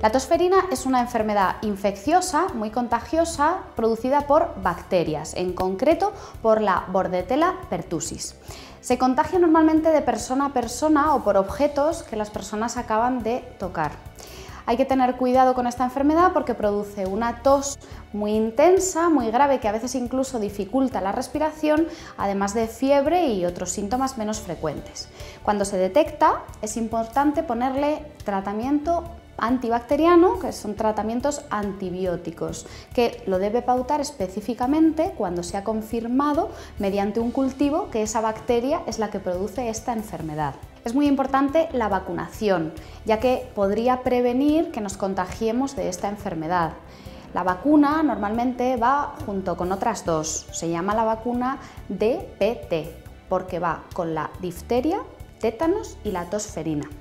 La tosferina es una enfermedad infecciosa muy contagiosa producida por bacterias, en concreto por la Bordetella pertussis. Se contagia normalmente de persona a persona o por objetos que las personas acaban de tocar. Hay que tener cuidado con esta enfermedad porque produce una tos muy intensa, muy grave, que a veces incluso dificulta la respiración, además de fiebre y otros síntomas menos frecuentes. Cuando se detecta, es importante ponerle tratamiento antibacteriano, que son tratamientos antibióticos, que lo debe pautar específicamente cuando se ha confirmado mediante un cultivo que esa bacteria es la que produce esta enfermedad. Es muy importante la vacunación, ya que podría prevenir que nos contagiemos de esta enfermedad. La vacuna normalmente va junto con otras dos, se llama la vacuna DPT, porque va con la difteria, tétanos y la tosferina.